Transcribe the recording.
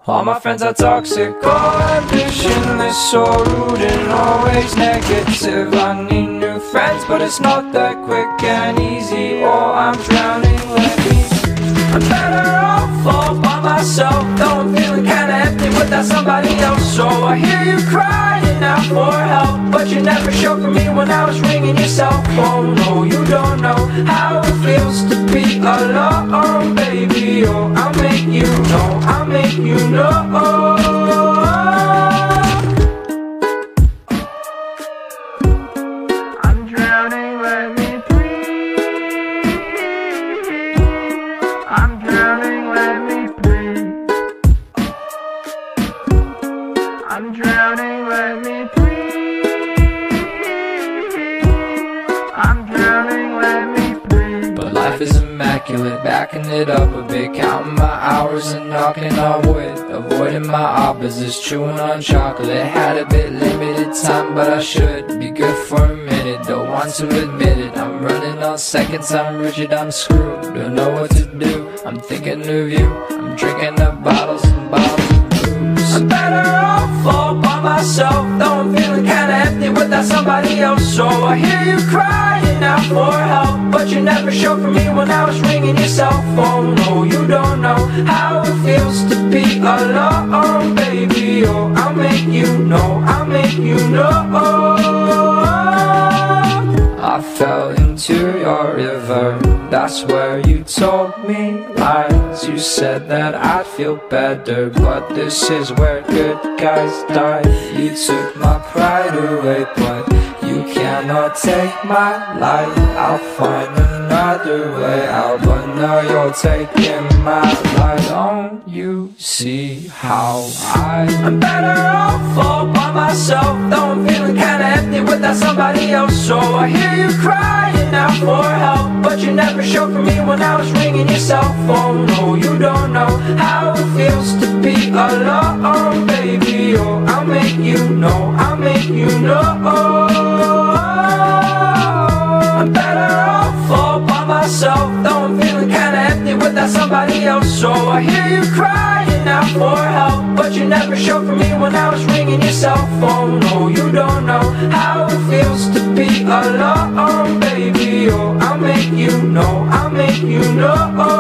All my friends are toxic, all ambitionless, so rude and always negative. I need new friends, but it's not that quick and easy. Oh, I'm drowning, let me breathe. I'm better off all by myself, though I'm feeling kinda empty without somebody else. So I hear you crying out for help, but you never showed for me when I was ringing your cell phone. No, you don't know how it feels to be alone, baby. Oh, I'll make you know, I'll make you know. I'm drowning, let me breathe. I'm drowning, let me breathe. I'm drowning, let me breathe. I'm drowning, let me breathe. But life is immaculate, backing it up a bit, counting my hours and knocking on wood, avoiding my opposites, chewing on chocolate. Had a bit limited time, but I should be good for a minute. Don't want to admit it, I'm running on seconds, I'm rigid, I'm screwed. Don't know what to do, I'm thinking of you. I'm drinking up bottles and bottles of booze. I'm better off all by myself, though I'm feeling kinda empty without somebody else. So I hear you crying out for help, but you never showed for me when I was ringing your cell phone. No, you don't know how it feels to be alone, baby. Oh, I'll make you know, I'll make you know. I fell into your river, that's where you told me lies. You said that I'd feel better, but this is where good guys die. You took my pride away, but you cannot take my life. I'll find another way out, but now you're taking my life. Don't you see how I'm better off all by myself, though I'm feeling kinda empty without somebody else. So I hear you crying out for help, but you never showed for me when I was ringing your cell phone. No, you don't know how it feels to be alone, baby. Oh, I'll make you know, I'll make you know. I'm better off all by myself, though I'm feeling kinda empty without somebody else. So I hear you crying out for help, but you never showed for me when I was ringing your cell phone. No, you don't know how it feels to be alone, baby. Oh, I'll make you know, I'll make you know.